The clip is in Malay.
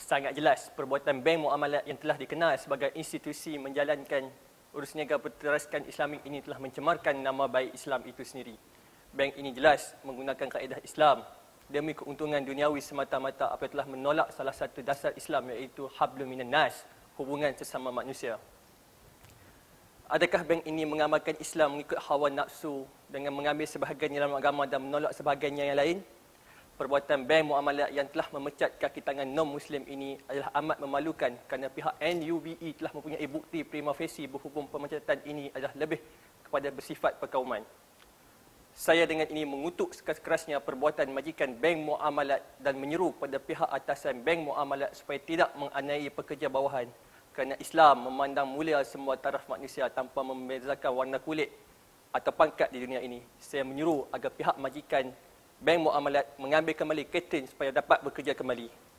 Sangat jelas perbuatan Bank Muamalat yang telah dikenal sebagai institusi menjalankan urus niaga berteraskan Islamik ini telah mencemarkan nama baik Islam itu sendiri. Bank ini jelas menggunakan kaedah Islam demi keuntungan duniawi semata-mata apabila telah menolak salah satu dasar Islam iaitu hablum minan nas, hubungan sesama manusia. Adakah bank ini mengamalkan Islam mengikut hawa nafsu dengan mengambil sebahagian dalam agama dan menolak sebahagiannya yang lain? Perbuatan bank muamalat yang telah memecat kaki tangan non-Muslim ini adalah amat memalukan kerana pihak NUBE telah mempunyai bukti prima facie berhubung pemecatan ini adalah lebih kepada bersifat perkauman. Saya dengan ini mengutuk sekeras-kerasnya perbuatan majikan bank muamalat dan menyeru pada pihak atasan bank muamalat supaya tidak menganiaya pekerja bawahan kerana Islam memandang mulia semua taraf manusia tanpa membezakan warna kulit atau pangkat di dunia ini. Saya menyeru agar pihak majikan bank muamalat mengambil kembali Catherine supaya dapat bekerja kembali.